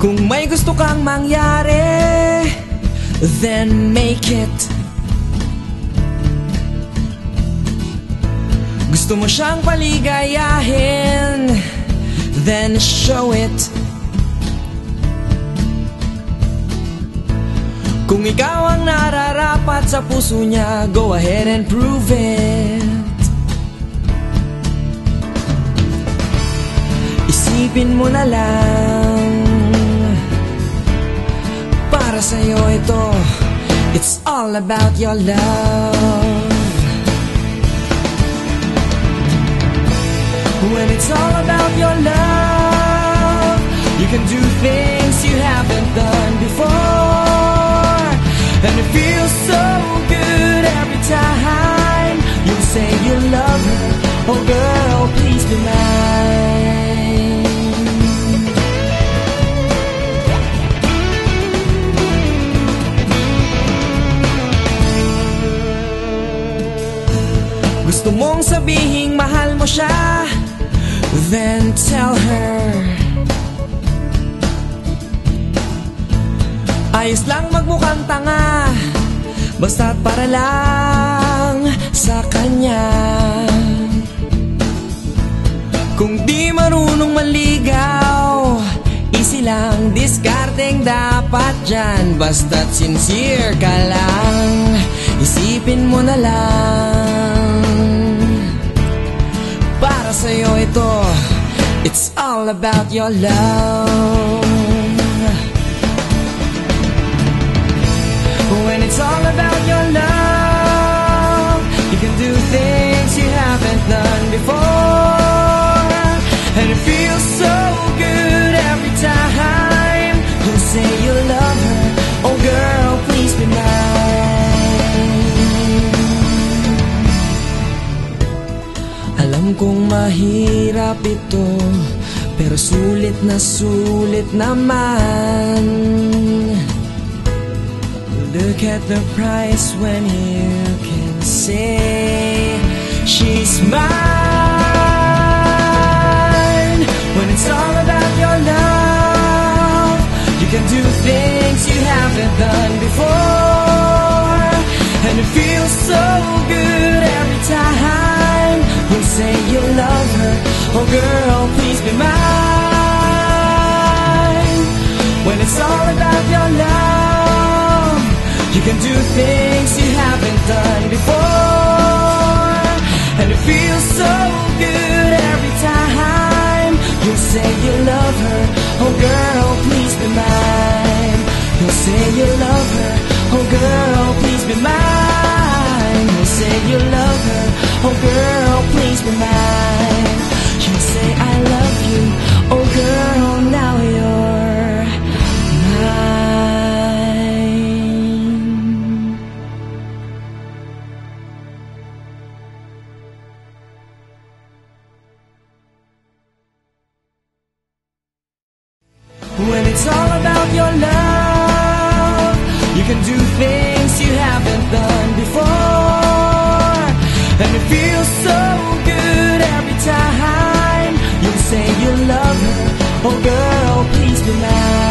Kung may gusto kang mangyari, then make it. Gusto mo siyang paligayahin, then show it. Kung ikaw ang nararapat sa puso niya, go ahead and prove it. Isipin mo na lang, para sa'yo ito, it's all about your love. When it's all about your love, you can do things you haven't done before. And it feels so good every time you say you love her. Oh girl, please be mine. Gusto mong sabihing mahal mo siya, then tell her. Ayos lang magmukhang tanga, basta't para lang sa kanya. Kung di marunong maligaw, easy lang, diskarteng dapat dyan. Basta't sincere ka lang, isipin mo na lang, para sa'yo ito, it's all about your love. When it's all about your love, you can do things you haven't done before. And it feels so good every time you say you love her. Oh girl, please be mine. Alam kong mahirap ito, pero sulit naman. Look at the price when you can say she's mine. When it's all about your love, you can do things you haven't done before. And it feels so good every time you say you love her. Oh girl, please be mine. When it's all about your love, you can do things you haven't done before. And it feels so good every time you say you love her. Oh girl, please be mine. You say you love her. Oh girl, please be mine. You say you love her. Oh girl, please be mine. You say I love you. Oh girl, now you're mine. When it's all about your love, you can do things you haven't done before. And it feels so good every time you say you love her. Oh girl, please be mine.